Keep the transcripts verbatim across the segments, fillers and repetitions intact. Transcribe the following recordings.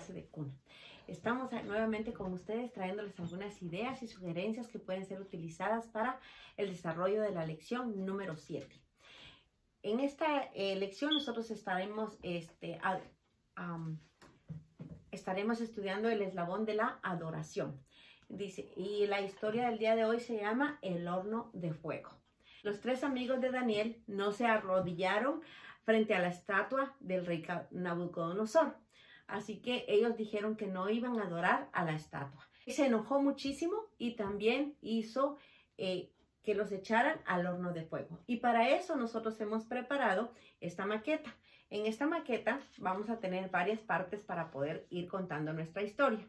clase de cuna. Estamos nuevamente con ustedes trayéndoles algunas ideas y sugerencias que pueden ser utilizadas para el desarrollo de la lección número siete. En esta eh, lección nosotros estaremos, este, a, um, estaremos estudiando el eslabón de la adoración. Dice, y la historia del día de hoy se llama El horno de fuego. Los tres amigos de Daniel no se arrodillaron frente a la estatua del rey Nabucodonosor. Así que ellos dijeron que no iban a adorar a la estatua. Se enojó muchísimo y también hizo eh, que los echaran al horno de fuego. Y para eso nosotros hemos preparado esta maqueta. En esta maqueta vamos a tener varias partes para poder ir contando nuestra historia.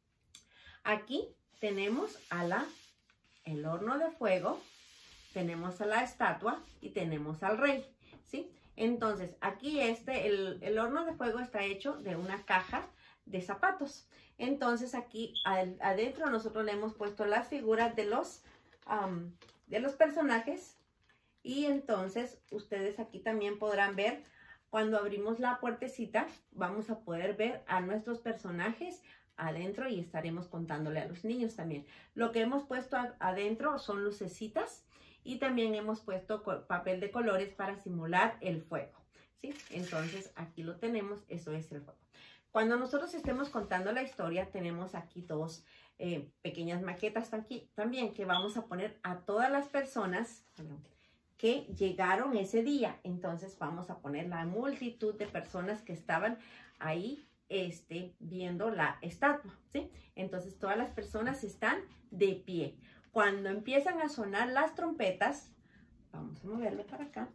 Aquí tenemos a la, el horno de fuego, tenemos a la estatua y tenemos al rey, ¿sí? Entonces, aquí este, el, el horno de fuego está hecho de una caja de zapatos. Entonces, aquí ad, adentro nosotros le hemos puesto las figuras de los, um, de los personajes. Y entonces, ustedes aquí también podrán ver, cuando abrimos la puertecita, vamos a poder ver a nuestros personajes adentro y estaremos contándole a los niños también. Lo que hemos puesto adentro son lucecitas. Y también hemos puesto papel de colores para simular el fuego, ¿sí? Entonces, aquí lo tenemos, eso es el fuego. Cuando nosotros estemos contando la historia, tenemos aquí dos eh, pequeñas maquetas aquí, también que vamos a poner a todas las personas que llegaron ese día. Entonces, vamos a poner la multitud de personas que estaban ahí este, viendo la estatua, ¿sí? Entonces, todas las personas están de pie. Cuando empiezan a sonar las trompetas, vamos a moverlo para acá.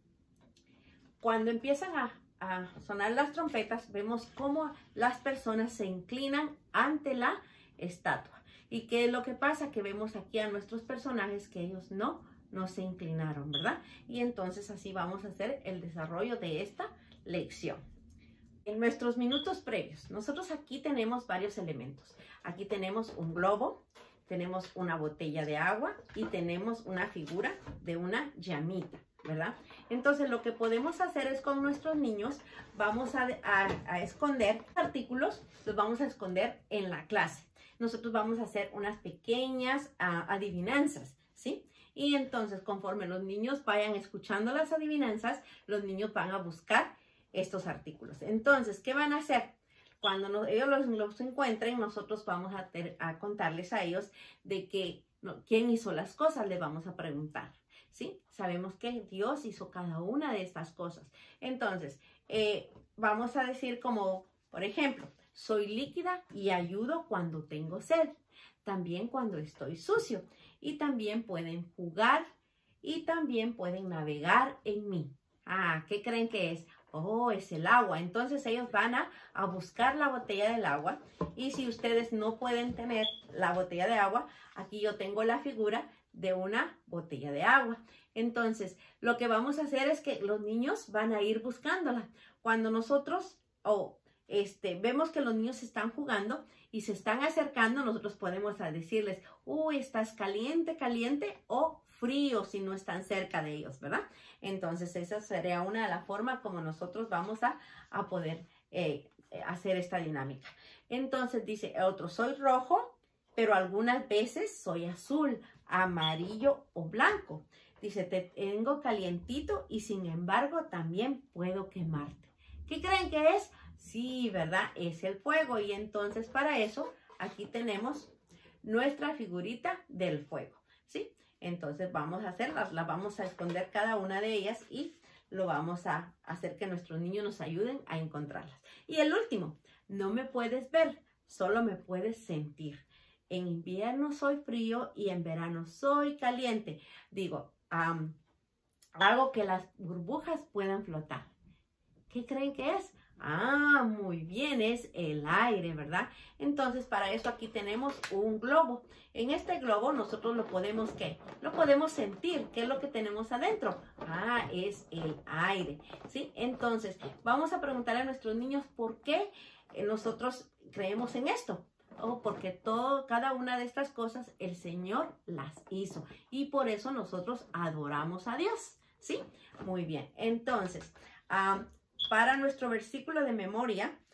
Cuando empiezan a, a sonar las trompetas, vemos cómo las personas se inclinan ante la estatua. ¿Y qué es lo que pasa? Que vemos aquí a nuestros personajes que ellos no, no se inclinaron, ¿verdad? Y entonces así vamos a hacer el desarrollo de esta lección. En nuestros minutos previos, nosotros aquí tenemos varios elementos. Aquí tenemos un globo. Tenemos una botella de agua y tenemos una figura de una llamita, ¿verdad? Entonces, lo que podemos hacer es con nuestros niños, vamos a, a, a esconder artículos, los vamos a esconder en la clase. Nosotros vamos a hacer unas pequeñas uh, adivinanzas, ¿sí? Y entonces, conforme los niños vayan escuchando las adivinanzas, los niños van a buscar estos artículos. Entonces, ¿qué van a hacer? Cuando nos, ellos los, los encuentren, nosotros vamos a, ter, a contarles a ellos de que, no, quién hizo las cosas, le vamos a preguntar, ¿sí? Sabemos que Dios hizo cada una de estas cosas. Entonces, eh, vamos a decir como, por ejemplo, soy líquida y ayudo cuando tengo sed, también cuando estoy sucio, y también pueden jugar y también pueden navegar en mí. Ah, ¿qué creen que es? Oh, es el agua. Entonces ellos van a, a buscar la botella del agua. Y si ustedes no pueden tener la botella de agua, aquí yo tengo la figura de una botella de agua. Entonces, lo que vamos a hacer es que los niños van a ir buscándola. Cuando nosotros oh, este, vemos que los niños están jugando y se están acercando, nosotros podemos decirles, uy, estás caliente, caliente o frío si no están cerca de ellos, ¿verdad? Entonces, esa sería una de las formas como nosotros vamos a, a poder eh, hacer esta dinámica. Entonces, dice otro, soy rojo, pero algunas veces soy azul, amarillo o blanco. Dice, te tengo calientito y sin embargo también puedo quemarte. ¿Qué creen que es? Sí, ¿verdad? Es el fuego. Y entonces, para eso, aquí tenemos nuestra figurita del fuego, ¿sí? Entonces vamos a hacerlas, las vamos a esconder cada una de ellas y lo vamos a hacer que nuestros niños nos ayuden a encontrarlas. Y el último, no me puedes ver, solo me puedes sentir. En invierno soy frío y en verano soy caliente. Digo, um, hago que las burbujas puedan flotar. ¿Qué creen que es? Ah, muy bien, es el aire, ¿verdad? Entonces, para eso aquí tenemos un globo. En este globo nosotros lo podemos, ¿qué? Lo podemos sentir. ¿Qué es lo que tenemos adentro? Ah, es el aire, ¿sí? Entonces, vamos a preguntarle a nuestros niños por qué nosotros creemos en esto. Oh, porque todo, cada una de estas cosas el Señor las hizo. Y por eso nosotros adoramos a Dios, ¿sí? Muy bien. Entonces, um, para nuestro versículo de memoria,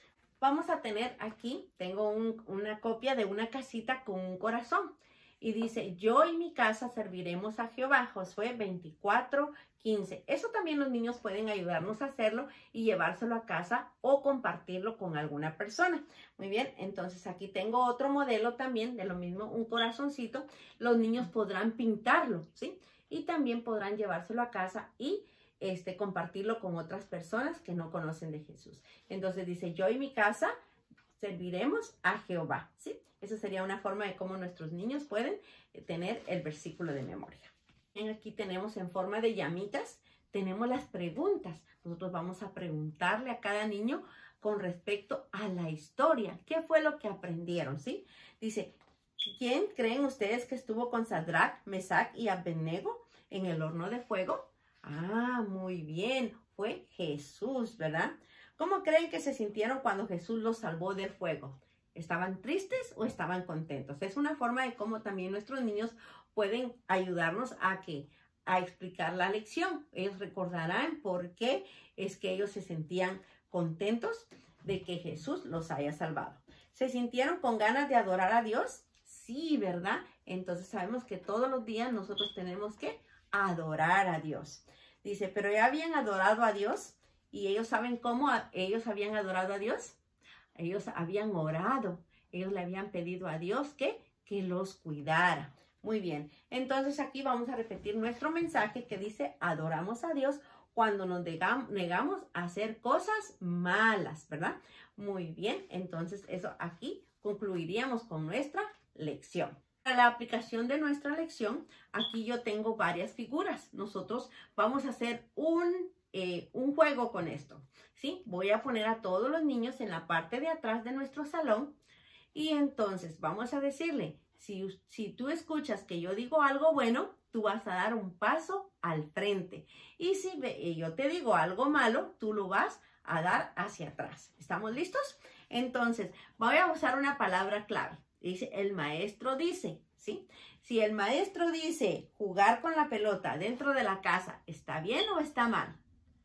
vamos a tener aquí, tengo un, una copia de una casita con un corazón. Y dice, yo y mi casa serviremos a Jehová, Josué veinticuatro, quince. Eso también los niños pueden ayudarnos a hacerlo y llevárselo a casa o compartirlo con alguna persona. Muy bien, entonces aquí tengo otro modelo también de lo mismo, un corazoncito. Los niños podrán pintarlo, ¿sí? Y también podrán llevárselo a casa y este, compartirlo con otras personas que no conocen de Jesús. Entonces dice, yo y mi casa serviremos a Jehová, ¿sí? Esa sería una forma de cómo nuestros niños pueden tener el versículo de memoria. Aquí tenemos en forma de llamitas, tenemos las preguntas. Nosotros vamos a preguntarle a cada niño con respecto a la historia. ¿Qué fue lo que aprendieron, sí? Dice, ¿quién creen ustedes que estuvo con Sadrach, Mesach y Abednego en el horno de fuego? Ah, muy bien, fue Jesús, ¿verdad? ¿Cómo creen que se sintieron cuando Jesús los salvó del fuego? ¿Estaban tristes o estaban contentos? Es una forma de cómo también nuestros niños pueden ayudarnos a, que, a explicar la lección. Ellos recordarán por qué es que ellos se sentían contentos de que Jesús los haya salvado. ¿Se sintieron con ganas de adorar a Dios? Sí, ¿verdad? Entonces sabemos que todos los días nosotros tenemos que adorar a Dios. Dice, pero ya habían adorado a Dios y ellos saben cómo ellos habían adorado a Dios. Ellos habían orado, ellos le habían pedido a Dios que, que los cuidara. Muy bien, entonces aquí vamos a repetir nuestro mensaje que dice, adoramos a Dios cuando nos negamos a hacer cosas malas, ¿verdad? Muy bien, entonces eso aquí concluiríamos con nuestra lección. Para la aplicación de nuestra lección, aquí yo tengo varias figuras. Nosotros vamos a hacer un, eh, un juego con esto. ¿Sí? Voy a poner a todos los niños en la parte de atrás de nuestro salón y entonces vamos a decirle, si, si tú escuchas que yo digo algo bueno, tú vas a dar un paso al frente. Y si yo te digo algo malo, tú lo vas a dar hacia atrás. ¿Estamos listos? Entonces, voy a usar una palabra clave. Dice, el maestro dice, ¿sí? Si el maestro dice jugar con la pelota dentro de la casa, ¿está bien o está mal?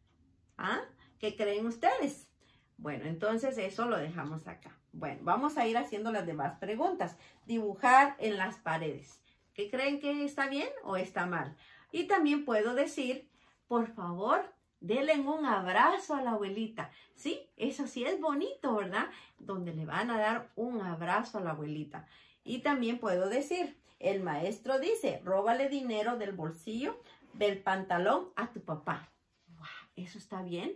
¿Ah? ¿Qué creen ustedes? Bueno, entonces eso lo dejamos acá. Bueno, vamos a ir haciendo las demás preguntas. Dibujar en las paredes. ¿Qué creen que está bien o está mal? Y también puedo decir, por favor, denle un abrazo a la abuelita. Sí, eso sí es bonito, ¿verdad? Donde le van a dar un abrazo a la abuelita. Y también puedo decir, el maestro dice, róbale dinero del bolsillo del pantalón a tu papá. Wow, ¿eso está bien?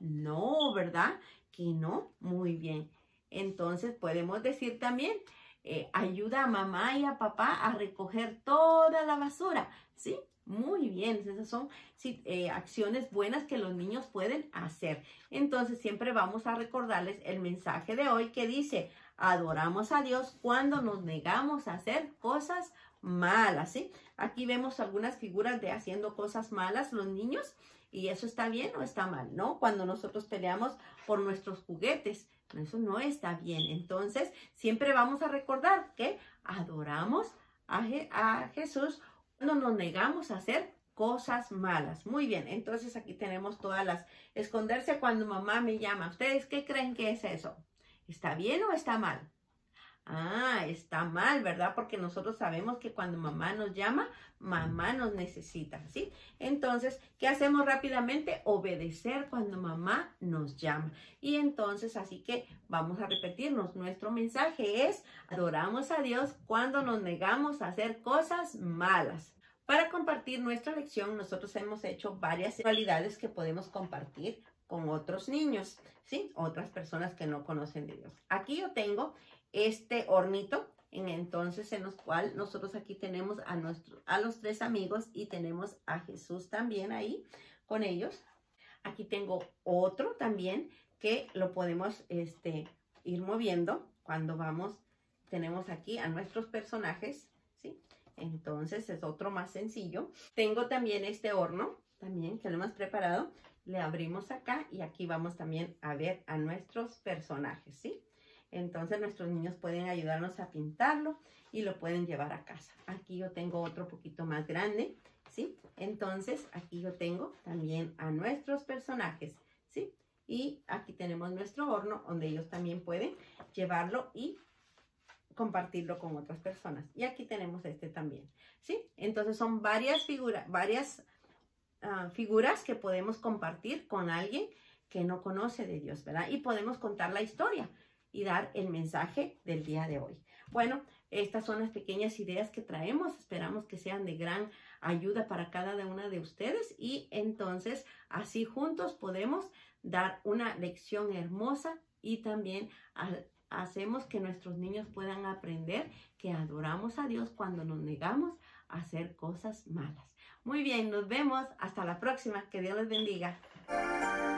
No, ¿verdad? Que no. Muy bien. Entonces podemos decir también, eh, ayuda a mamá y a papá a recoger toda la basura. ¿Sí? Muy bien. Esas son sí, eh, acciones buenas que los niños pueden hacer. Entonces siempre vamos a recordarles el mensaje de hoy que dice, adoramos a Dios cuando nos negamos a hacer cosas malas. ¿Sí? Aquí vemos algunas figuras de haciendo cosas malas los niños. ¿Y eso está bien o está mal? ¿No? Cuando nosotros peleamos por nuestros juguetes, eso no está bien. Entonces, siempre vamos a recordar que adoramos a, Je- a Jesús cuando nos negamos a hacer cosas malas. Muy bien, entonces aquí tenemos todas las... Esconderse cuando mamá me llama. ¿Ustedes qué creen que es eso? ¿Está bien o está mal? Ah, está mal, ¿verdad? Porque nosotros sabemos que cuando mamá nos llama, mamá nos necesita, ¿sí? Entonces, ¿qué hacemos rápidamente? Obedecer cuando mamá nos llama. Y entonces, así que vamos a repetirnos. Nuestro mensaje es, adoramos a Dios cuando nos negamos a hacer cosas malas. Para compartir nuestra lección, nosotros hemos hecho varias cualidades que podemos compartir con otros niños, ¿sí? Otras personas que no conocen de Dios. Aquí yo tengo este hornito, en entonces en los cual nosotros aquí tenemos a, nuestro, a los tres amigos y tenemos a Jesús también ahí con ellos. Aquí tengo otro también que lo podemos este, ir moviendo cuando vamos, tenemos aquí a nuestros personajes, ¿sí? Entonces es otro más sencillo. Tengo también este horno, también que lo hemos preparado. Le abrimos acá y aquí vamos también a ver a nuestros personajes, ¿sí? Entonces nuestros niños pueden ayudarnos a pintarlo y lo pueden llevar a casa. Aquí yo tengo otro poquito más grande, ¿sí? Entonces aquí yo tengo también a nuestros personajes, ¿sí? Y aquí tenemos nuestro horno donde ellos también pueden llevarlo y compartirlo con otras personas. Y aquí tenemos este también, ¿sí? Entonces son varias figuras, varias uh, figuras que podemos compartir con alguien que no conoce de Dios, ¿verdad? Y podemos contar la historia y dar el mensaje del día de hoy. Bueno, estas son las pequeñas ideas que traemos. Esperamos que sean de gran ayuda para cada una de ustedes y entonces así juntos podemos dar una lección hermosa y también a, hacemos que nuestros niños puedan aprender que adoramos a Dios cuando nos negamos a hacer cosas malas. Muy bien, nos vemos. Hasta la próxima. Que Dios les bendiga.